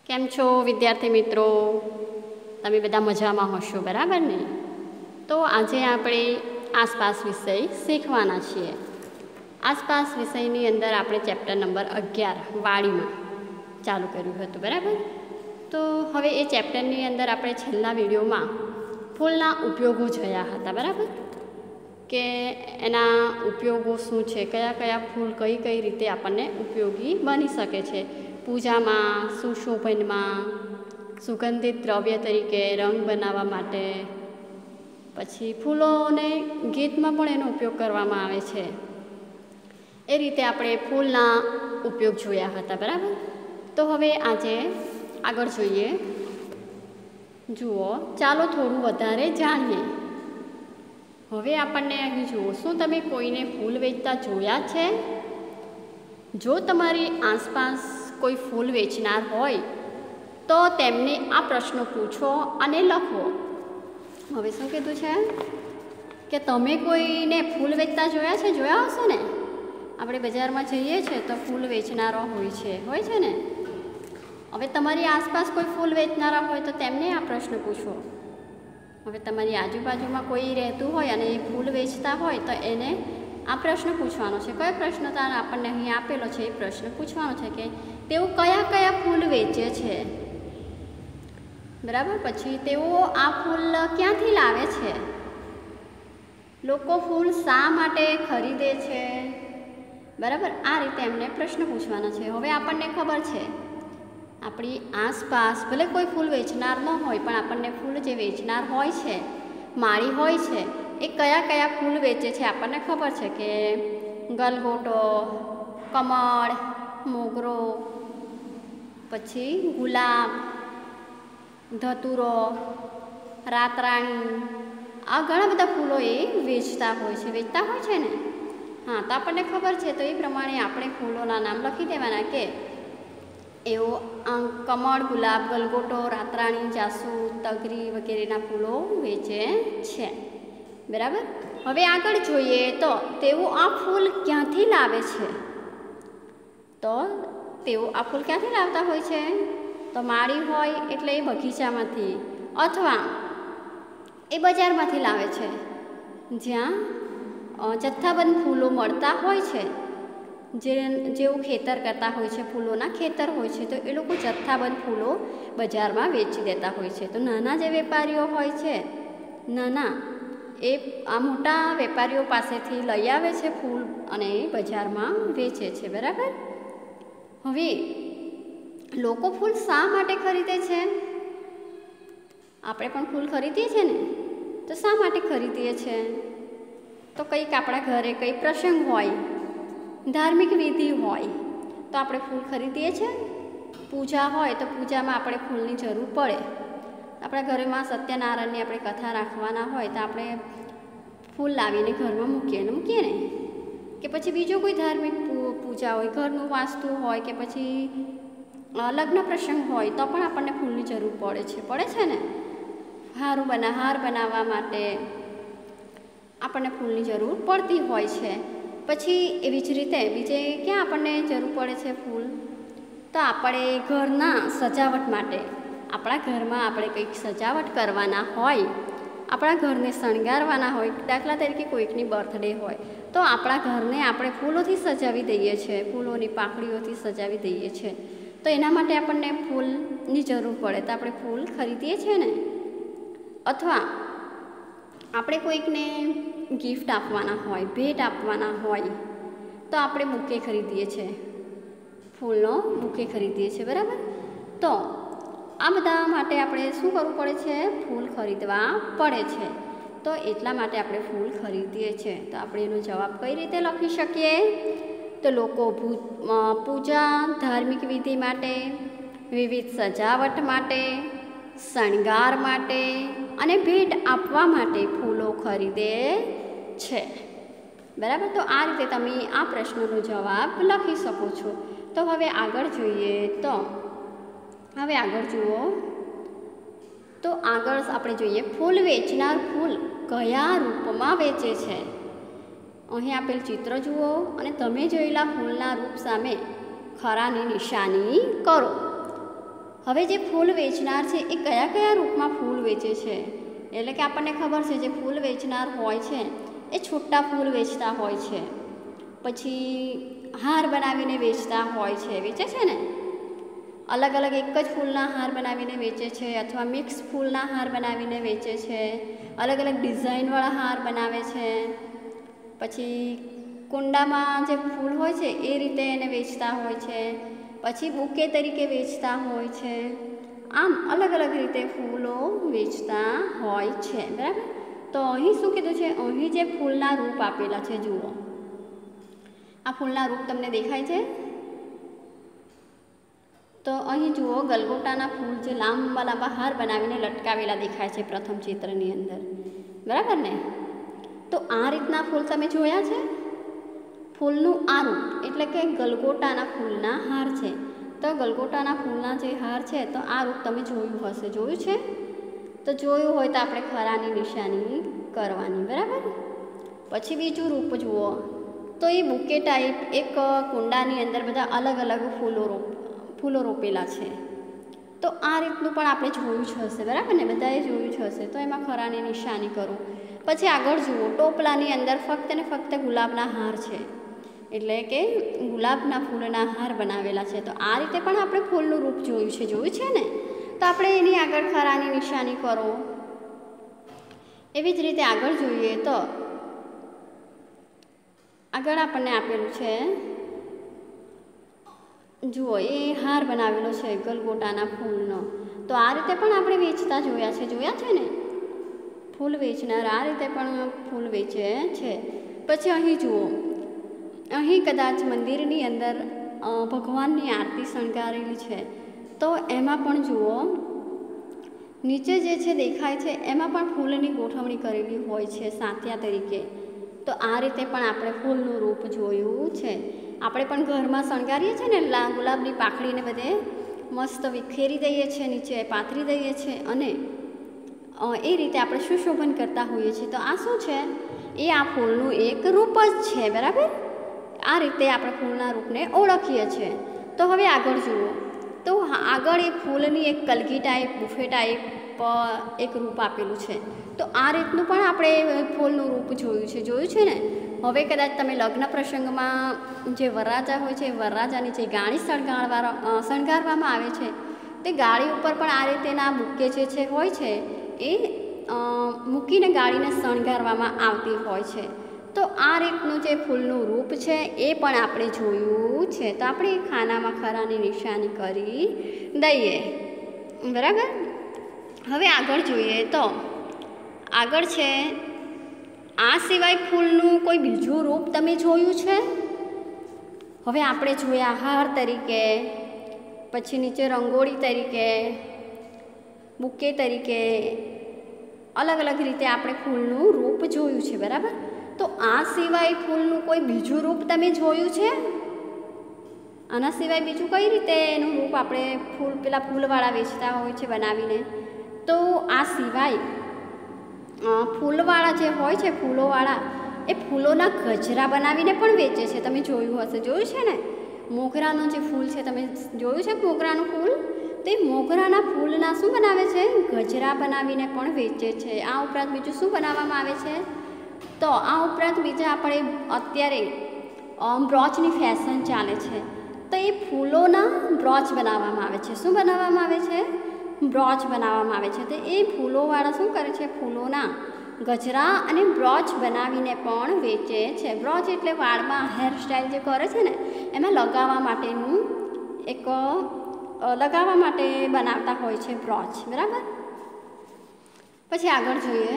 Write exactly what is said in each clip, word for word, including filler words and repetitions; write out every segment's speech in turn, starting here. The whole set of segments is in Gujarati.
કેમ છો વિદ્યાર્થી મિત્રો? તમે બધા મજામાં હશો, બરાબર ને? તો આજે આપણે આસપાસ વિષય શીખવાના છીએ. આસપાસ વિષયની અંદર આપણે ચેપ્ટર નંબર અગિયાર વાડીમાં ચાલુ કર્યું હતું, બરાબર? તો હવે એ ચેપ્ટરની અંદર આપણે છેલ્લા વિડીયોમાં ફૂલના ઉપયોગો જોયા હતા, બરાબર? કે એના ઉપયોગો શું છે, કયા કયા ફૂલ કઈ કઈ રીતે આપણને ઉપયોગી બની શકે છે. પૂજામાં, સુશોભનમાં, સુગંધિત દ્રવ્ય તરીકે, રંગ બનાવવા માટે, પછી ફૂલોને ગીતમાં પણ એનો ઉપયોગ કરવામાં આવે છે. એ રીતે આપણે ફૂલના ઉપયોગ જોયા હતા, બરાબર? તો હવે આજે આગળ જોઈએ. જુઓ, ચાલો થોડું વધારે જાણીએ. હવે આપણને અહીં જુઓ, શું તમે કોઈને ફૂલ વેચતા જોયા છે? જો તમારી આસપાસ કોઈ ફૂલ વેચનાર હોય તો તેમને આ પ્રશ્નો પૂછો અને લખો. હવે શું કીધું છે કે તમે કોઈને ફૂલ વેચતા જોયા છે? જોયા હશે ને? આપણે બજારમાં જઈએ છીએ તો ફૂલ વેચનારો હોય છે હોય છે ને? હવે તમારી આસપાસ કોઈ ફૂલ વેચનારા હોય તો તેમને આ પ્રશ્ન પૂછો. હવે તમારી આજુબાજુમાં કોઈ રહેતું હોય અને એ ફૂલ વેચતા હોય તો એને આ પ્રશ્ન પૂછવાનો છે. કયો પ્રશ્ન તાર આપણને અહીં આપેલો છે એ પ્રશ્ન પૂછવાનો છે કે તેઓ કયા કયા ફૂલ વેચે છે, બરાબર? પછી તેઓ આ ફૂલ ક્યાંથી લાવે છે? લોકો ફૂલ શા માટે ખરીદે છે, બરાબર? આ રીતે એમને પ્રશ્ન પૂછવાના છે. હવે આપણને ખબર છે આપણી આસપાસ ભલે કોઈ ફૂલ વેચનાર ન હોય પણ આપણને ફૂલ જે વેચનાર હોય છે, માળી હોય છે, એ કયા કયા ફૂલ વેચે છે આપણને ખબર છે કે ગલગોટો, કમળ, મોગરો, પછી ગુલાબ, ધતુરો, રાતરાણી, આ ઘણા બધા ફૂલો એ વેચતા હોય છે વેચતા હોય છે ને? હા, તો આપણને ખબર છે. તો એ પ્રમાણે આપણે ફૂલોના નામ લખી દેવાના કે એવો કમળ, ગુલાબ, ગલગોટો, રાતરાણી, જાસૂદ, તગરી વગેરેના ફૂલો વેચે છે, બરાબર? હવે આગળ જોઈએ તો તેઓ આ ફૂલ ક્યાંથી લાવે છે? તો તેઓ આ ફૂલ ક્યાંથી લાવતા હોય છે? તો માળી હોય એટલે એ બગીચામાંથી અથવા એ બજારમાંથી લાવે છે, જ્યાં જથ્થાબંધ ફૂલો મળતા હોય છે. જે જેવું ખેતર કરતા હોય છે, ફૂલોના ખેતર હોય છે, તો એ લોકો જથ્થાબંધ ફૂલો બજારમાં વેચી દેતા હોય છે. તો નાના જે વેપારીઓ હોય છે, નાના એ આ મોટા વેપારીઓ પાસેથી લઈ આવે છે ફૂલ અને એ બજારમાં વેચે છે, બરાબર? હવે લોકો ફૂલ શા માટે ખરીદે છે? આપણે પણ ફૂલ ખરીદીએ છીએ ને? તો શા માટે ખરીદીએ છીએ? તો કંઈક આપણા ઘરે કંઈ પ્રસંગ હોય, ધાર્મિક વિધિ હોય તો આપણે ફૂલ ખરીદીએ છીએ. પૂજા હોય તો પૂજામાં આપણે ફૂલની જરૂર પડે. આપણા ઘરમાં સત્યનારાયણની આપણે કથા રાખવાના હોય તો આપણે ફૂલ લાવીને ઘરમાં મૂકીએ ને મૂકીએ ને કે પછી બીજો કોઈ ધાર્મિક પૂજા હોય, ઘરનું વાસ્તુ હોય કે પછી લગ્ન પ્રસંગ હોય તો પણ આપણને ફૂલની જરૂર પડે છે પડે છે ને? હારું બના હાર બનાવવા માટે આપણને ફૂલની જરૂર પડતી હોય છે. પછી એવી જ રીતે બીજે ક્યાં આપણને જરૂર પડે છે ફૂલ? તો આપણે ઘરના સજાવટ માટે, આપણા ઘરમાં આપણે કંઈક સજાવટ કરવાના હોય, આપણા ઘરને શણગારવાના હોય, દાખલા તરીકે કોઈકની બર્થડે હોય તો આપણા ઘરને આપણે ફૂલોથી સજાવી દઈએ છીએ, ફૂલોની પાંખડીઓથી સજાવી દઈએ છીએ. તો એના માટે આપણને ફૂલની જરૂર પડે તો આપણે ફૂલ ખરીદીએ છીએ ને? અથવા આપણે કોઈકને ગિફ્ટ આપવાના હોય, ભેટ આપવાના હોય તો આપણે બુકે ખરીદીએ છીએ, ફૂલનો બુકે ખરીદીએ છીએ, બરાબર? તો આ બધા માટે આપણે શું કરવું પડે છે? ફૂલ ખરીદવા પડે છે. તો એટલા માટે આપણે ફૂલ ખરીદીએ છીએ. તો આપણે એનો જવાબ કઈ રીતે લખી શકીએ? તો લોકો પૂજા, ધાર્મિક વિધિ માટે, વિવિધ સજાવટ માટે, શણગાર માટે અને ભેટ આપવા માટે ફૂલો ખરીદે છે, બરાબર? તો આ રીતે તમે આ પ્રશ્નનો જવાબ લખી શકો છો. તો હવે આગળ જોઈએ તો હવે આગળ જુઓ તો આગળ આપણે જોઈએ ફૂલ વેચનાર ફૂલ કયા રૂપમાં વેચે છે? અહીં આપેલ ચિત્ર જુઓ અને તમે જોયેલા ફૂલના રૂપ સામે ખરાની નિશાની કરો. હવે જે ફૂલ વેચનાર છે એ કયા કયા રૂપમાં ફૂલ વેચે છે, એટલે કે આપણને ખબર છે જે ફૂલ વેચનાર હોય છે એ છૂટા ફૂલ વેચતા હોય છે, પછી હાર બનાવીને વેચતા હોય છે, વેચે છે ને, અલગ અલગ એક જ ફૂલના હાર બનાવીને વેચે છે, અથવા મિક્સ ફૂલના હાર બનાવીને વેચે છે, અલગ અલગ ડિઝાઇનવાળા હાર બનાવે છે, પછી કુંડામાં જે ફૂલ હોય છે એ રીતે એને વેચતા હોય છે, પછી બુકે તરીકે વેચતા હોય છે, આમ અલગ અલગ રીતે ફૂલો વેચતા હોય છે, બરાબર। તો અહીં શું કીધું છે, અહીં જે ફૂલના રૂપ આપેલા છે, જુઓ આ ફૂલના રૂપ તમને દેખાય છે, તો અહીં જુઓ ગલગોટાના ફૂલ જે લાંબા લાંબા હાર બનાવીને લટકાવેલા દેખાય છે પ્રથમ ચિત્રની અંદર, બરાબર ને। તો આ રીતના ફૂલ તમે જોયા છે, ફૂલનું આ રૂપ એટલે કે ગલગોટાના ફૂલના હાર છે, તો ગલગોટાના ફૂલના જે હાર છે તો આ રૂપ તમે જોયું હશે, જોયું છે, તો જોયું હોય તો આપણે ખરાની નિશાની કરવાની, બરાબર। પછી બીજું રૂપ જુઓ, તો એ બુકે ટાઈપ એક કુંડાની અંદર બધા અલગ અલગ ફૂલો રોપ ફૂલો રોપેલા છે, તો આ રીતનું પણ આપણે જોયું જ હશે, બરાબર ને, બધાએ જોયું જ હશે, તો એમાં ખરાની નિશાની કરો। પછી આગળ જુઓ, ટોપલાની અંદર ફક્ત ને ફક્ત ગુલાબના હાર છે, એટલે કે ગુલાબના ફૂલના હાર બનાવેલા છે, તો આ રીતે પણ આપણે ફૂલનું રૂપ જોયું છે, જોયું છે ને, તો આપણે એની આગળ ખરાની નિશાની કરો। એવી જ રીતે આગળ જોઈએ તો આગળ આપણને આપેલું છે, જુઓ એ હાર બનાવેલો છે ગલગોટાના ફૂલનો, તો આ રીતે પણ આપણે વેચતા જોયા છે, જોયા છે ને, ફૂલ વેચનાર આ રીતે પણ ફૂલ વેચે છે। પછી અહીં જુઓ, અહીં કદાચ મંદિરની અંદર ભગવાનની આરતી શણગારેલી છે, તો એમાં પણ જુઓ નીચે જે છે દેખાય છે એમાં પણ ફૂલની ગોઠવણી કરેલી હોય છે સાંતિયા તરીકે, તો આ રીતે પણ આપણે ફૂલનું રૂપ જોયું છે। આપણે પણ ઘરમાં શણગારીએ છીએ ને, લા ગુલાબની પાંખડીને બધે મસ્ત વિખેરી દઈએ છીએ, નીચે પાથરી દઈએ છીએ, અને એ રીતે આપણે સુશોભન કરતા હોઈએ છીએ, તો આ શું છે, એ આ ફૂલનું એક રૂપ જ છે, બરાબર। આ રીતે આપણે ફૂલના રૂપને ઓળખીએ છીએ। તો હવે આગળ જુઓ, તો આગળ એક ફૂલની એક કલગી ટાઈપ બુફે ટાઈપ એક રૂપ આપેલું છે, તો આ રીતનું પણ આપણે ફૂલનું રૂપ જોયું છે, જોયું છે ને। હવે કદાચ તમે લગ્ન પ્રસંગમાં જે વરરાજા હોય છે, વરરાજાની જે ગાડી શણગારવા શણગારવામાં આવે છે, તે ગાડી ઉપર પણ આ રીતેના બુકે જે છે હોય છે એ મૂકીને ગાડીને શણગારવામાં આવતી હોય છે, તો આ રીતનું જે ફૂલનું રૂપ છે એ પણ આપણે જોયું છે, તો આપણે એ ખાનામાં ખરાની નિશાની કરી દઈએ, બરાબર। હવે આગળ જોઈએ તો આગળ છે, આ સિવાય ફૂલનું કોઈ બીજું રૂપ તમે જોયું છે? હવે આપણે જોયા હાર તરીકે, પછી નીચે રંગોળી તરીકે, બુકે તરીકે, અલગ અલગ રીતે આપણે ફૂલનું રૂપ જોયું છે, બરાબર। તો આ સિવાય ફૂલનું કોઈ બીજું રૂપ તમે જોયું છે? આના સિવાય બીજું કઈ રીતે એનું રૂપ આપણે ફૂલ પેલા ફૂલવાળા વેચતા હોય છે બનાવીને, તો આ સિવાય ફૂલવાળા જે હોય છે, ફૂલોવાળા એ ફૂલોના ગજરા બનાવીને પણ વેચે છે, તમે જોયું હશે, જોયું છે ને, મોગરાનું જે ફૂલ છે તમે જોયું છે મોગરાનું ફૂલ, તે મોગરાના ફૂલના શું બનાવે છે, ગજરા બનાવીને પણ વેચે છે। આ ઉપરાંત બીજું શું બનાવવામાં આવે છે, તો આ ઉપરાંત બીજા આપણે અત્યારે બ્રોચની ફેશન ચાલે છે, તો એ ફૂલોના બ્રોચ બનાવવામાં આવે છે, શું બનાવવામાં આવે છે, બ્રોચ બનાવવામાં આવે છે, તો એ ફૂલોવાળા શું કરે છે, ફૂલોના ગજરા અને બ્રોચ બનાવીને પણ વેચે છે। બ્રોચ એટલે વાળમાં હેરસ્ટાઈલ જે કરે છે ને એમાં લગાવવા માટેનું એક લગાવવા માટે બનાવતા હોય છે બ્રોચ, બરાબર। પછી આગળ જોઈએ,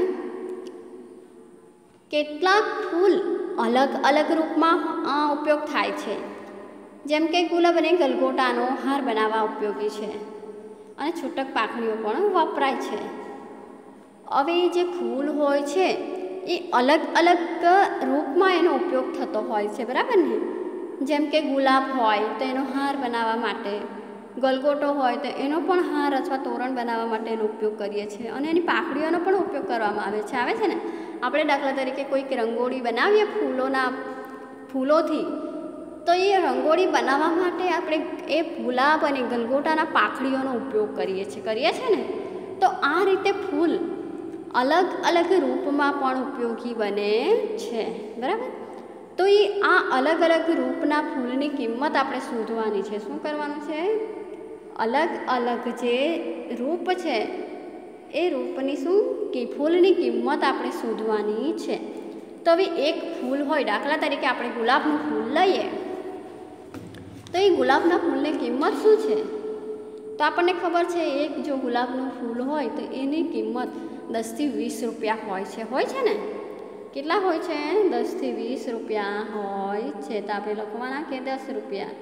કેટલાક ફૂલ અલગ અલગ રૂપમાં ઉપયોગ થાય છે, જેમ કે ગુલાબ અને ગલગોટાનો હાર બનાવવા ઉપયોગી છે, અને છૂટક પાંખડીઓ પણ વપરાય છે। હવે જે ફૂલ હોય છે એ અલગ અલગ રૂપમાં એનો ઉપયોગ થતો હોય છે, બરાબર ને, જેમ કે ગુલાબ હોય તો એનો હાર બનાવવા માટે, ગલગોટો હોય તો એનો પણ હાર અથવા તોરણ બનાવવા માટે એનો ઉપયોગ કરીએ છીએ, અને એની પાંખડીઓનો પણ ઉપયોગ કરવામાં આવે છે આવે છે ને। આપણે દાખલા તરીકે કોઈક રંગોળી બનાવીએ ફૂલોના ફૂલોથી, તો તો એ રંગોળી બનાવવા માટે આપણે એ ગુલાબ અને ગલગોટાના પાંખડીઓનો ઉપયોગ કરીએ છીએ કરીએ છીએ ને. તો આ રીતે ફૂલ અલગ અલગ રૂપમાં પણ ઉપયોગી બને છે, બરાબર. તો એ આ અલગ અલગ રૂપના ફૂલની કિંમત આપણે શોધવાની છે. શું કરવાનું છે? અલગ અલગ જે રૂપ છે એ રૂપની શું કે ફૂલની કિંમત આપણે શોધવાની છે. તો હવે એક ફૂલ હોય, દાખલા તરીકે આપણે ગુલાબનું ફૂલ લઈએ તો એ ગુલાબના ફૂલની કિંમત શું છે? તો આપણને ખબર છે એક જો ગુલાબનું ફૂલ હોય તો એની કિંમત દસથી વીસ રૂપિયા હોય છે હોય છે ને. કેટલા હોય છે? દસથી વીસ રૂપિયા હોય છે. તો આપણે લખવાના કે દસ રૂપિયા,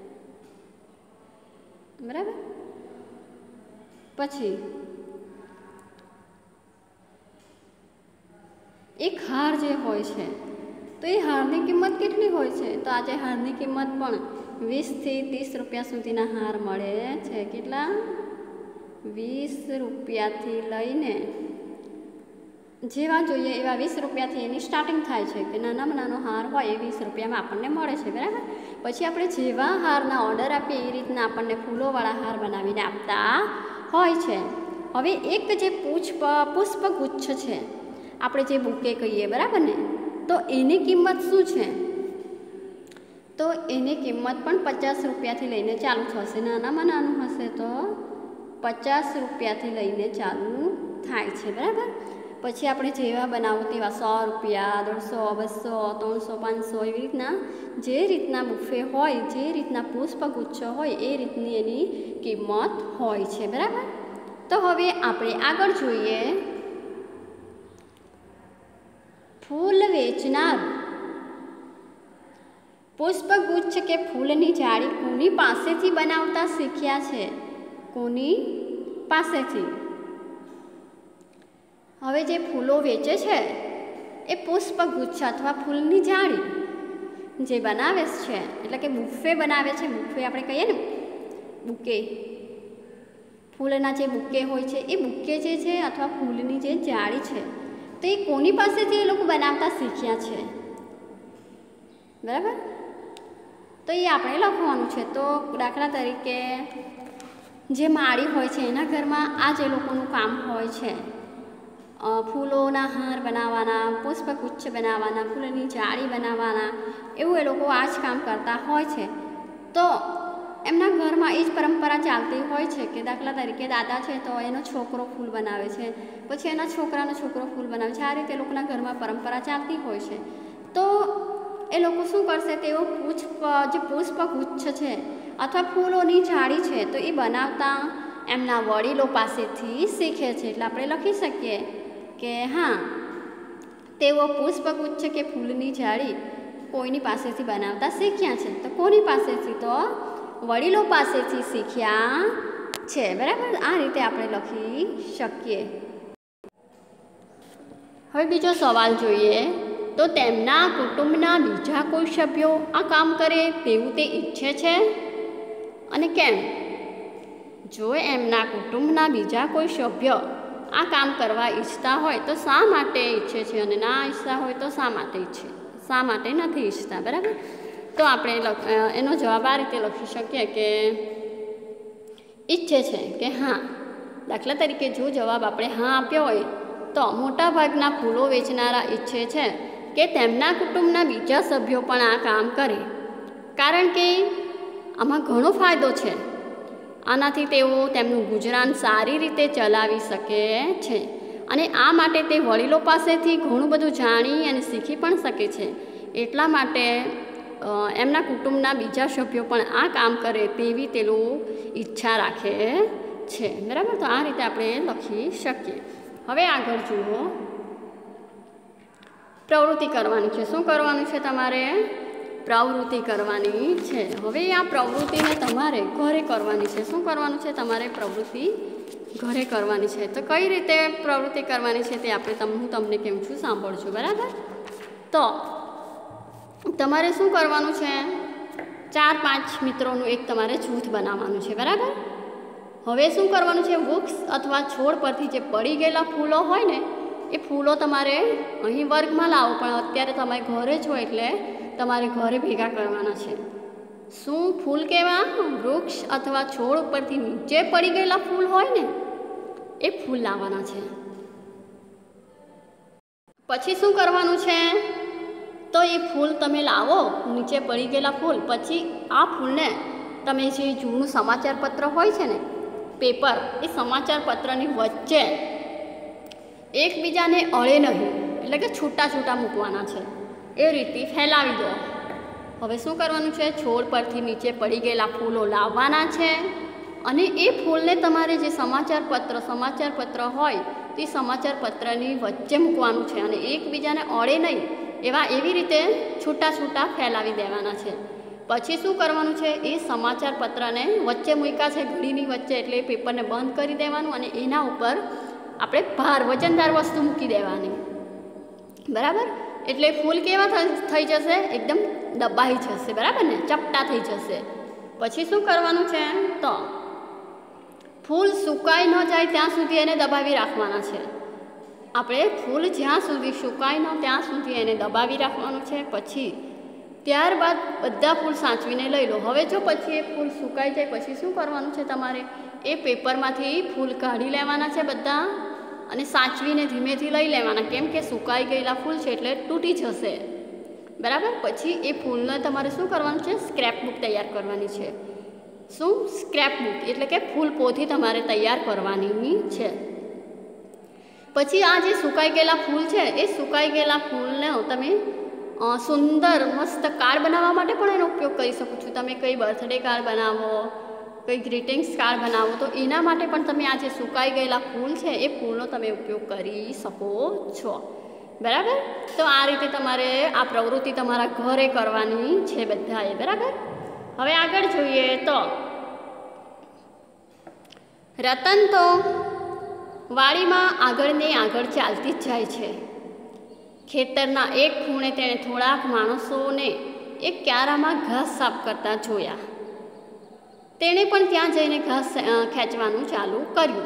બરાબર. પછી એક હાર જે હોય છે તો એ હારની કિંમત કેટલી હોય છે? તો આજે હારની કિંમત પણ વીસથી ત્રીસ રૂપિયા સુધીના હાર મળે છે. કેટલા? વીસ રૂપિયાથી લઈને જેવા જોઈએ એવા વીસ રૂપિયાથી એની સ્ટાર્ટિંગ થાય છે કે નાનામાં નાનો હાર હોય એ વીસ રૂપિયામાં આપણને મળે છે, બરાબર. પછી આપણે જેવા હારના ઓર્ડર આપીએ એ રીતના આપણને ફૂલોવાળા હાર બનાવીને આપતા હોય છે. હવે એક જે પુષ્પ પુષ્પગુચ્છ છે, આપણે જે બુકે કહીએ, બરાબર ને, તો એની કિંમત શું છે? તો એની કિંમત પણ પચાસ રૂપિયાથી લઈને ચાલુ થશે. નાનામાં નાનું હશે તો પચાસ રૂપિયાથી લઈને ચાલુ થાય છે, બરાબર. પછી આપણે જેવા બનાવો તેવા સો રૂપિયા, દોઢસો, બસો, ત્રણસો, પાંચસો એવી રીતના જે રીતના બુફે હોય, જે રીતના પુષ્પગુચ્છ હોય એ રીતની એની કિંમત હોય છે, બરાબર. તો હવે આપણે આગળ જોઈએ ફૂલ વેચનાર પુષ્પગુચ્છ કે ફૂલની જાળી કોની પાસેથી બનાવતા શીખ્યા છે? કોની પાસેથી? હવે જે ફૂલો વેચે છે એ પુષ્પગુચ્છ અથવા ફૂલની જાળી જે બનાવે છે, એટલે કે બુફે બનાવે છે. બુફે આપણે કહીએ ને, બુકે, ફૂલના જે બુકે હોય છે એ બુકે જે છે અથવા ફૂલની જે જાળી છે તો એ કોની પાસેથી એ લોકો બનાવતા શીખ્યા છે, બરાબર. તો એ આપણે લખવાનું છે. તો દાખલા તરીકે જે માળી હોય છે એના ઘરમાં આ જે લોકોનું કામ હોય છે, ફૂલોના હાર બનાવવાના, પુષ્પગુચ્છ બનાવવાના, ફૂલની જાળી બનાવવાના, એવું એ લોકો આ જ કામ કરતા હોય છે. તો એમના ઘરમાં એ જ પરંપરા ચાલતી હોય છે કે દાખલા તરીકે દાદા છે તો એનો છોકરો ફૂલ બનાવે છે, પછી એના છોકરાનો છોકરો ફૂલ બનાવે છે. આ રીતે એ લોકોના ઘરમાં પરંપરા ચાલતી હોય છે. તો એ લોકો શું કરશે? તેઓ પુષ્પ જે પુષ્પગુચ્છ છે અથવા ફૂલોની જાળી છે તો એ બનાવતા એમના વડીલો પાસેથી શીખે છે. એટલે આપણે લખી શકીએ કે હા, તેઓ પુષ્પગુચ્છ કે ફૂલની જાળી કોઈની પાસેથી બનાવતા શીખ્યા છે. તો કોની પાસેથી? તો વડીલો પાસેથી શીખ્યા છે, બરાબર. આ રીતે આપણે લખી શકીએ. હવે બીજો સવાલ જોઈએ તો તેમના કુટુંબના બીજા કોઈ સભ્યો આ કામ કરે તેવું તે ઈચ્છે છે અને કેમ? જો એમના કુટુંબના બીજા કોઈ સભ્ય આ કામ કરવા ઈચ્છતા હોય તો શા માટે ઈચ્છે છે અને ના ઈચ્છતા હોય તો શા માટે ઈચ્છે શા માટે નથી ઈચ્છતા, બરાબર. તો આપણે એનો જવાબ આ રીતે લખી શકીએ કે ઈચ્છે છે કે હા. દાખલા તરીકે જો જવાબ આપણે હા આપ્યો હોય તો મોટાભાગના ફૂલો વેચનારા ઈચ્છે છે કે તેમના કુટુંબના બીજા સભ્યો પણ આ કામ કરે, કારણ કે આમાં ઘણો ફાયદો છે. આનાથી તેઓ તેમનું ગુજરાન સારી રીતે ચલાવી શકે છે અને આ માટે તે વડીલો પાસેથી ઘણું બધું જાણી અને શીખી પણ શકે છે. એટલા માટે એમના કુટુંબના બીજા સભ્યો પણ આ કામ કરે તેવી તેઓ ઈચ્છા રાખે છે, બરાબર. તો આ રીતે આપણે લખી શકીએ. હવે આગળ જુઓ, પ્રવૃત્તિ કરવાની છે. શું કરવાનું છે? તમારે પ્રવૃત્તિ કરવાની છે. હવે આ પ્રવૃત્તિને તમારે ઘરે કરવાની છે. શું કરવાનું છે? તમારે પ્રવૃત્તિ ઘરે કરવાની છે. તો કઈ રીતે પ્રવૃત્તિ કરવાની છે તે આપણે તમ હું તમને કેમ છું, સાંભળજો, બરાબર. તો તમારે શું કરવાનું છે? ચાર પાંચ મિત્રોનું એક તમારે જૂથ બનાવવાનું છે, બરાબર. હવે શું કરવાનું છે? વૃક્ષ અથવા છોડ પરથી જે પડી ગયેલા ફૂલો હોય ને એ ફૂલો તમારે અહીં વર્ગમાં લાવો, પણ અત્યારે તમે ઘરે છો એટલે તમારે ઘરે ભેગા કરવાના છે. શું ફૂલ કેવા વૃક્ષ અથવા છોડ ઉપરથી નીચે પડી ગયેલા ફૂલ હોય ને એ ફૂલ લાવવાના છે. પછી શું કરવાનું છે? તો એ ફૂલ તમે લાવો, નીચે પડી ગયેલા ફૂલ. પછી આ ફૂલને તમે જે જૂનું સમાચાર પત્ર હોય છે ને પેપર, એ સમાચાર પત્રની વચ્ચે એકબીજાને અડે નહીં, એટલે કે છૂટા છૂટા મૂકવાના છે. એ રીતે ફેલાવી દો. હવે શું કરવાનું છે? છોડ પરથી નીચે પડી ગયેલા ફૂલો લાવવાના છે અને એ ફૂલને તમારે જે સમાચાર પત્ર સમાચાર પત્ર હોય તે સમાચાર પત્રની વચ્ચે મૂકવાનું છે અને એકબીજાને અડે નહીં એવા એવી રીતે છૂટા છૂટા ફેલાવી દેવાના છે. પછી શું કરવાનું છે? એ સમાચાર પત્રને વચ્ચે મૂક્યા છે ઘડીની વચ્ચે, એટલે એ પેપરને બંધ કરી દેવાનું અને એના ઉપર આપણે ભાર વજનદાર વસ્તુ મૂકી દેવાની. બરાબર? એટલે ફૂલ કેવા થઈ જશે? એકદમ દબાઈ જશે. બરાબર ને? ચપટા થઈ જશે. પછી શું કરવાનું છે? તો ફૂલ સુકાઈ ન જાય ત્યાં સુધી એને દબાવી રાખવાના છે. આપણે ફૂલ જ્યાં સુધી સુકાય ન ત્યાં સુધી એને દબાવી રાખવાનું છે. પછી ત્યારબાદ બધા ફૂલ સાચવીને લઈ લો. હવે જો પછી એ ફૂલ સુકાઈ જાય પછી શું કરવાનું છે? તમારે એ પેપરમાંથી ફૂલ કાઢી લેવાના છે બધા અને સાચવીને ધીમેથી લઈ લેવાના, કેમ કે સુકાઈ ગયેલા ફૂલ છે એટલે તૂટી જશે. બરાબર? પછી એ ફૂલને તમારે શું કરવાનું છે? સ્ક્રેપ બુક તૈયાર કરવાની છે. શું? સ્ક્રેપ બુક એટલે કે ફૂલ પોથી તમારે તૈયાર કરવાની છે. પછી આ જે સુકાઈ ગયેલા ફૂલ છે એ સુકાઈ ગયેલા ફૂલને તમે સુંદર મસ્ત કાર્ડ બનાવવા માટે પણ એનો ઉપયોગ કરી શકો છો. તમે કંઈ બર્થડે કાર્ડ બનાવો, કંઈ ગ્રીટિંગ્સ કાર્ડ બનાવો, તો એના માટે પણ તમે આ જે સુકાઈ ગયેલા ફૂલ છે એ ફૂલનો તમે ઉપયોગ કરી શકો છો. બરાબર? તો આ રીતે તમારે આ પ્રવૃત્તિ તમારા ઘરે કરવાની છે બધાએ. બરાબર? હવે આગળ જોઈએ તો રતન તો વાડીમાં આગળ ને આગળ ચાલતી જ જાય છે. ખેતરના એક ખૂણે તેણે થોડાક માણસોને એક ક્યારામાં ઘાસ સાફ કરતા જોયા. તેણે પણ ત્યાં જઈને ઘાસ ખેંચવાનું ચાલુ કર્યું.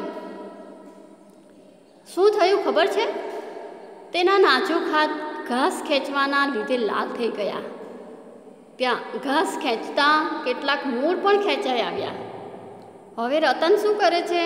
શું થયું ખબર છે? તેના નાજુક હાથ ઘાસ ખેંચવાના લીધે લાલ થઈ ગયા. ત્યાં ઘાસ ખેંચતા કેટલાક મૂળ પણ ખેંચાઈ આવ્યા. હવે રતન શું કરે છે?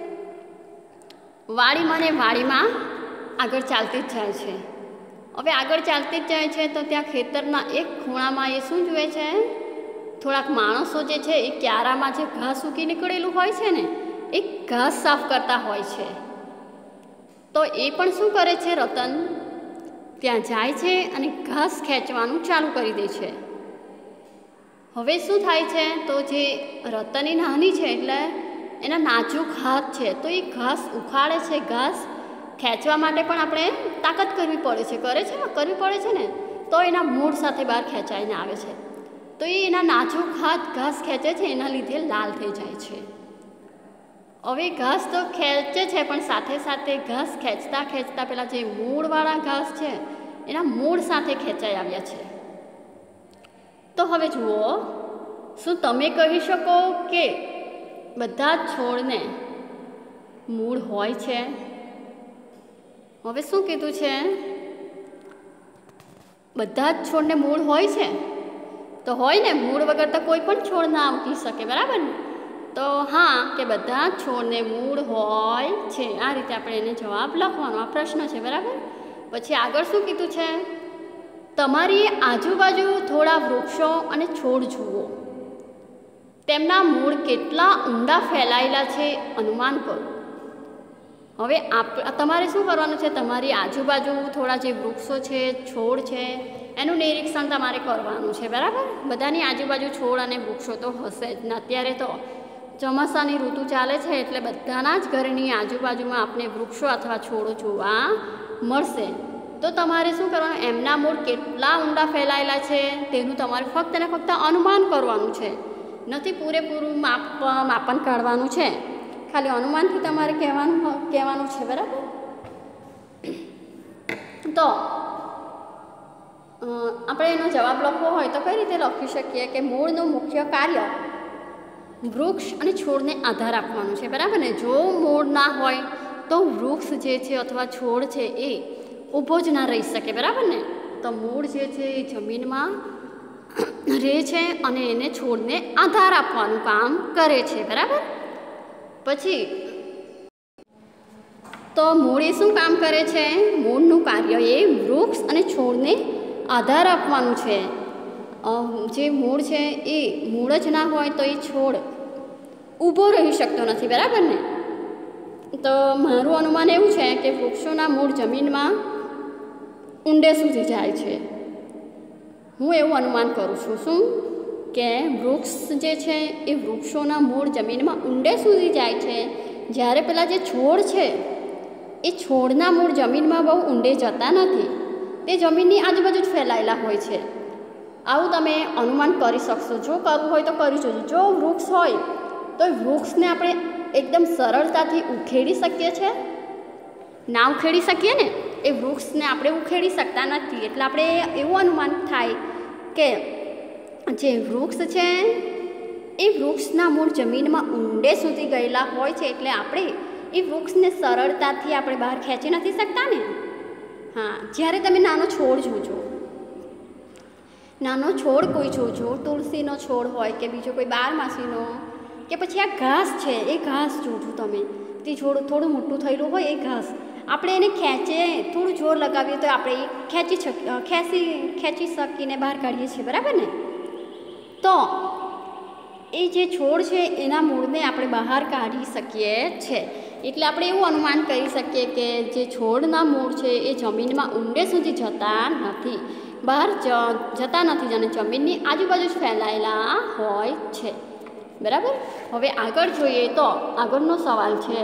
વાડીમાં ને વાડીમાં આગળ ચાલતી જ જાય છે. હવે આગળ ચાલતી જ જાય છે તો ત્યાં ખેતરના એક ખૂણામાં એ શું જુએ છે? થોડાક માણસો જે છે એ ક્યારામાં જે ઘાસ ઉગી નીકળેલું હોય છે ને એ ઘાસ સાફ કરતા હોય છે. તો એ પણ શું કરે છે? રતન ત્યાં જાય છે અને ઘાસ ખેંચવાનું ચાલુ કરી દે છે. હવે શું થાય છે? તો જે રતન એ નાની છે એટલે એના નાજુક હાથ છે, તો એ ઘાસ ઉખાડે છે. ઘાસ ખેંચવા માટે પણ આપણે તાકાત કરવી પડે છે. કરે છે કરવી પડે છે ને, તો એના મૂળ સાથે બહાર ખેંચાઈને આવે છે. તો એ એના નાજુક હાથ ઘાસ ખેંચે છે, એના લીધે લાલ થઈ જાય છે. હવે ઘાસ તો ખેંચે છે પણ સાથે સાથે ઘાસ ખેંચતા ખેંચતા પેલા જે મૂળવાળા ઘાસ છે એના મૂળ સાથે ખેંચાઈ આવ્યા છે. તો હવે જુઓ, શું તમે કહી શકો કે બધા જ છોડને મૂળ હોય છે? હવે શું કીધું છે? બધા જ છોડને મૂળ હોય છે? તો હોય ને, મૂળ વગર તો કોઈ પણ છોડ ના ઉગી શકે. બરાબર ને? તો હા, કે બધા જ છોડને મૂળ હોય છે. આ રીતે આપણે એને જવાબ લખવાનો. આ પ્રશ્ન છે. બરાબર? પછી આગળ શું કીધું છે? તમારી આજુબાજુ થોડા વૃક્ષો અને છોડ જુઓ. તેમના મૂળ કેટલા ઊંડા ફેલાયેલા છે અનુમાન કરો. હવે આપ તમારે શું કરવાનું છે? તમારી આજુબાજુ થોડા જે વૃક્ષો છે, છોડ છે, એનું નિરીક્ષણ તમારે કરવાનું છે. બરાબર? બધાની આજુબાજુ છોડ અને વૃક્ષો તો હશે જ ને. અત્યારે તો ચોમાસાની ઋતુ ચાલે છે એટલે બધાના જ ઘરની આજુબાજુમાં આપણે વૃક્ષો અથવા છોડો જોવા મળશે. તો તમારે શું કરવાનું? એમના મૂળ કેટલા ઊંડા ફેલાયેલા છે તેનું તમારે ફક્ત ને ફક્ત અનુમાન કરવાનું છે. નથી પૂરેપૂરું માપ માપન કાઢવાનું છે, ખાલી અનુમાનથી તમારે કહેવાનું કહેવાનું છે. બરાબર? તો આપણે એનો જવાબ લખવો હોય તો કઈ રીતે લખી શકીએ કે મૂળનું મુખ્ય કાર્ય વૃક્ષ અને છોડને આધાર આપવાનું છે. બરાબર ને? જો મૂળ ના હોય તો વૃક્ષ જે છે અથવા છોડ છે એ ઊભો જ ના રહી શકે. બરાબર ને? તો મૂળ જે છે એ જમીનમાં રહે છે અને એને છોડને આધાર આપવાનું કામ કરે છે, બરાબર. પછી તો મૂળ એ શું કામ કરે છે? મૂળનું કાર્ય એ વૃક્ષ અને છોડને આધાર આપવાનું છે. જે મૂળ છે એ મૂળ જ ના હોય તો એ છોડ ઊભો રહી શકતો નથી, બરાબર ને. તો મારું અનુમાન એવું છે કે વૃક્ષોના મૂળ જમીનમાં ઊંડે સુધી જાય છે. હું એવું અનુમાન કરું છું શું કે વૃક્ષ જે છે એ વૃક્ષોના મૂળ જમીનમાં ઊંડે સુધી જાય છે, જ્યારે પેલા જે છોડ છે એ છોડના મૂળ જમીનમાં બહુ ઊંડે જતા નથી, તે જમીનની આજુબાજુ જ ફેલાયેલા હોય છે. આવું તમે અનુમાન કરી શકશો. જો કરવું હોય તો કરી જોજો. જો વૃક્ષ હોય તો વૃક્ષને આપણે એકદમ સરળતાથી ઉખેડી શકીએ છીએ? ના ઉખેડી શકીએ ને. એ વૃક્ષને આપણે ઉખેડી શકતા નથી. એટલે આપણે એવું અનુમાન થાય કે જે વૃક્ષ છે એ વૃક્ષના મૂળ જમીનમાં ઊંડે સુધી ગયેલા હોય છે, એટલે આપણે એ વૃક્ષને સરળતાથી આપણે બહાર ખેંચી નથી શકતા ને. હા, જ્યારે તમે નાનો છોડ જોજો, નાનો છોડ કોઈ જોજો, તુલસીનો છોડ હોય કે બીજો કોઈ બારમાસીનો કે પછી આ ઘાસ છે એ ઘાસ જોજો તમે. તે છોડ થોડું મોટું થયેલું હોય એ ઘાસ, આપણે એને ખેંચીએ, થોડું જોર લગાવીએ તો આપણે એ ખેંચી શકીએ ખેંચી ખેંચી શકીને બહાર કાઢીએ છીએ, બરાબર ને. તો એ જે છોડ છે એના મૂળને આપણે બહાર કાઢી શકીએ છીએ. એટલે આપણે એવું અનુમાન કરી શકીએ કે જે છોડના મૂળ છે એ જમીનમાં ઊંડે સુધી જતા નથી, બહાર જતા નથી અને જમીનની આજુબાજુ જ ફેલાયેલા હોય છે, બરાબર. હવે આગળ જોઈએ તો આગળનો સવાલ છે,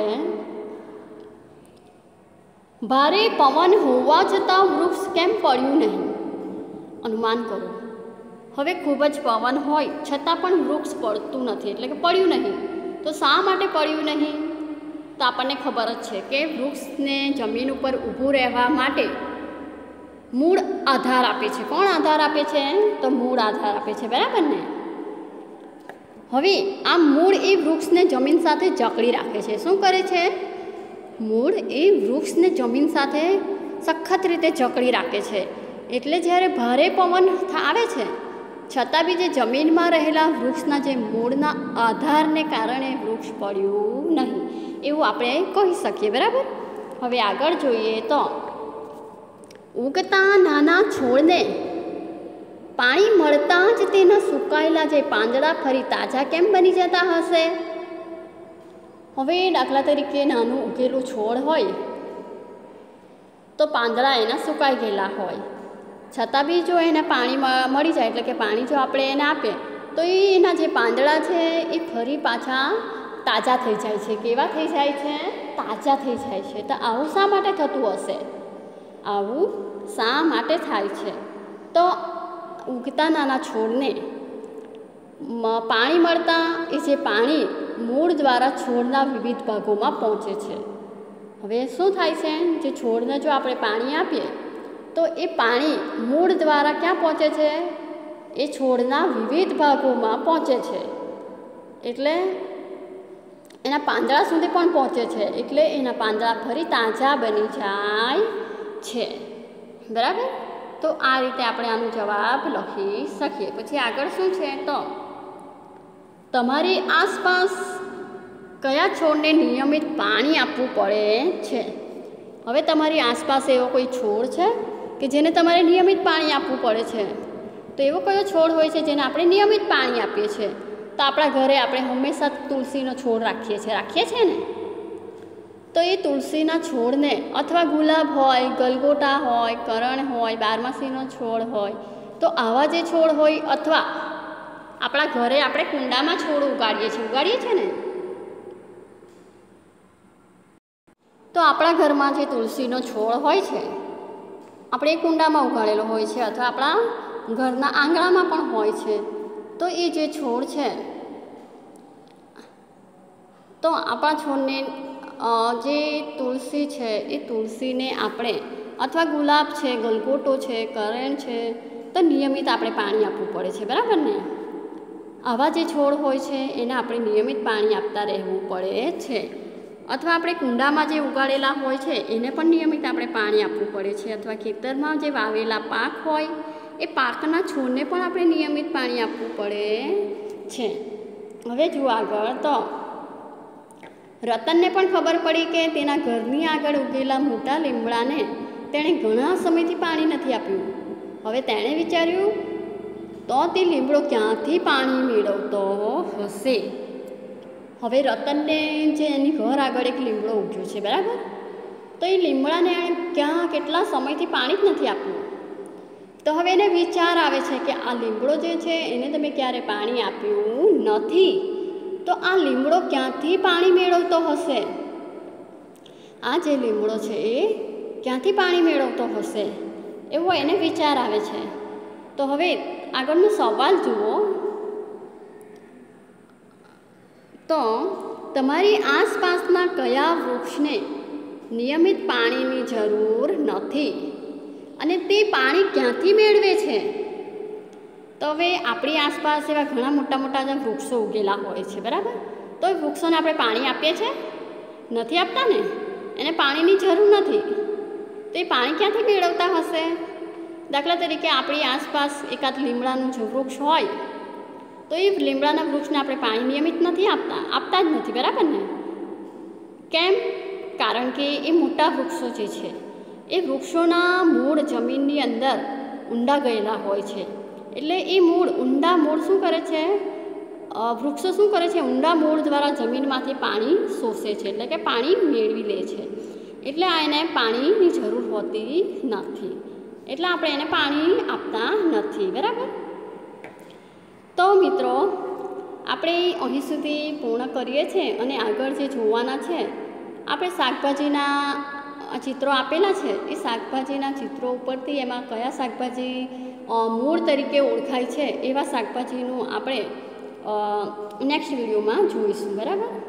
ભારે પવન હોવા છતાં વૃક્ષ કેમ પડ્યું નહીં? અનુમાન કરો. હવે ખૂબ જ પવન હોય છતાં પણ વૃક્ષ પડતું નથી, એટલે કે પડ્યું નહીં. તો શા માટે પડ્યું નહીં? તો આપણને ખબર જ છે કે વૃક્ષને જમીન ઉપર ઊભું રહેવા માટે મૂળ આધાર આપે છે. કોણ આધાર આપે છે? તો મૂળ આધાર આપે છે, બરાબર ને. હવે આ મૂળ એ વૃક્ષને જમીન સાથે જકડી રાખે છે. શું કરે છે? મૂળ એ વૃક્ષને જમીન સાથે સખત રીતે જકડી રાખે છે. એટલે જ્યારે ભારે પવન આવે છે છતાં બી જે જમીનમાં રહેલા વૃક્ષના જે મૂળના આધારને કારણે વૃક્ષ પડ્યું નહીં, એવું આપણે કહી શકીએ, બરાબર. હવે આગળ જોઈએ તો ઉગતા નાના છોડને પાણી મળતાં જ તેના સુકાયેલા જે પાંદડા ફરી તાજા કેમ બની જતા હશે? હવે દાખલા તરીકે નાનું ઉગેલું છોડ હોય તો પાંદડા એના સુકાઈ ગયેલા હોય, છતાં બી જો એને પાણી મળી જાય, એટલે કે પાણી જો આપણે એને આપીએ તો એ એના જે પાંદડા છે એ ફરી પાછા તાજા થઈ જાય છે. કેવા થઈ જાય છે? તાજા થઈ જાય છે. તો આવું શા માટે થતું હશે? આવું શા માટે થાય છે? તો ઉગતા નાના છોડને પાણી મળતાં એ જે પાણી મૂળ દ્વારા છોડના વિવિધ ભાગોમાં પહોંચે છે. હવે શું થાય છે? જે છોડને જો આપણે પાણી આપીએ તો એ પાણી મૂળ દ્વારા ક્યાં પહોંચે છે? એ છોડના વિવિધ ભાગોમાં પહોંચે છે, એટલે એના પાંદડા સુધી પણ પહોંચે છે. એટલે એના પાંદડા ફરી તાજા બની જાય છે, બરાબર. તો આ રીતે આપણે આનો જવાબ લખી શકીએ. પછી આગળ શું છે? તો તમારી આસપાસ કયા છોડને નિયમિત પાણી આપવું પડે છે? હવે તમારી આસપાસ એવો કોઈ છોડ છે કે જેને તમારે નિયમિત પાણી આપવું પડે છે? તો એવો કયો છોડ હોય છે જેને આપણે નિયમિત પાણી આપીએ છીએ? તો આપણા ઘરે આપણે હંમેશા તુલસીનો છોડ રાખીએ છીએ રાખીએ છીએ ને. તો એ તુલસીના છોડને અથવા ગુલાબ હોય, ગલગોટા હોય, કરણ હોય, બારમાસીનો છોડ હોય, તો આવા જે છોડ હોય અથવા આપણા ઘરે આપણે કુંડામાં છોડ ઉગાડીએ છીએ ઉગાડીએ છીએ ને, તો આપણા ઘરમાં જે તુલસીનો છોડ હોય છે આપણે એ કુંડામાં ઉગાડેલો હોય છે અથવા આપણા ઘરના આંગણામાં પણ હોય છે. તો એ જે છોડ છે તો આપણા છોડને જે તુલસી છે એ તુલસીને આપણે અથવા ગુલાબ છે, ગલગોટો છે, કરણ છે, તો નિયમિત આપણે પાણી આપવું પડે છે, બરાબર ને. આવા જે છોડ હોય છે એને આપણે નિયમિત પાણી આપતા રહેવું પડે છે. અથવા આપણે કુંડામાં જે ઉગાડેલા હોય છે એને પણ નિયમિત આપણે પાણી આપવું પડે છે. અથવા ખેતરમાં જે વાવેલા પાક હોય એ પાકના છોડને પણ આપણે નિયમિત પાણી આપવું પડે છે. હવે જુઓ આગળ તો રતનને પણ ખબર પડી કે તેના ઘરની આગળ ઉગેલા મોટા લીમડાને તેણે ઘણા સમયથી પાણી નથી આપ્યું. હવે તેણે વિચાર્યું તો તે લીમડો ક્યાંથી પાણી મેળવતો હશે. હવે રતનને જે એની ઘર આગળ એક લીમડો ઉગ્યો છે, બરાબર, તો એ લીમડાને એણે ક્યાં કેટલા સમયથી પાણી જ નથી આપ્યું. તો હવે એને વિચાર આવે છે કે આ લીમડો જે છે એને તમે ક્યારે પાણી આપ્યું નથી, તો આ લીમડો ક્યાંથી પાણી મેળવતો હશે. આ જે લીમડો છે એ ક્યાંથી પાણી મેળવતો હશે એવો એને વિચાર આવે છે. તો હવે આગળનો સવાલ જુઓ. તો તમારી આસપાસના કયા વૃક્ષને નિયમિત પાણીની જરૂર નથી અને તે પાણી ક્યાંથી મેળવે છે? તો હવે આપણી આસપાસ એવા ઘણા મોટા મોટા જે વૃક્ષો ઉગેલા હોય છે, બરાબર, તો એ વૃક્ષોને આપણે પાણી આપીએ છીએ? નથી આપતા ને. એને પાણીની જરૂર નથી, તો એ પાણી ક્યાંથી મેળવતા હશે? દાખલા તરીકે આપણી આસપાસ એકાદ લીમડાનું જો વૃક્ષ હોય તો એ લીમડાના વૃક્ષને આપણે પાણી નિયમિત નથી આપતા આપતા જ નથી, બરાબર ને. કેમ? કારણ કે એ મોટા વૃક્ષો જે છે એ વૃક્ષોના મૂળ જમીનની અંદર ઊંડા ગયેલા હોય છે. એટલે એ મૂળ ઊંડા મૂળ શું કરે છે, વૃક્ષો શું કરે છે, ઊંડા મૂળ દ્વારા જમીનમાંથી પાણી શોષે છે, એટલે કે પાણી મેળવી લે છે. એટલે આ એને પાણીની જરૂર હોતી નથી, એટલે આપણે એને પાણી આપતા નથી, બરાબર. તો મિત્રો, આપણે અહીં સુધી પૂર્ણ કરીએ છીએ અને આગળ જે જોવાના છે, આપણે શાકભાજીના ચિત્રો આપેલા છે એ શાકભાજીના ચિત્રો ઉપરથી એમાં કયા શાકભાજી મૂળ તરીકે ઓળખાય છે એવા શાકભાજીનું આપણે નેક્સ્ટ વિડીયોમાં જોઈશું, બરાબર.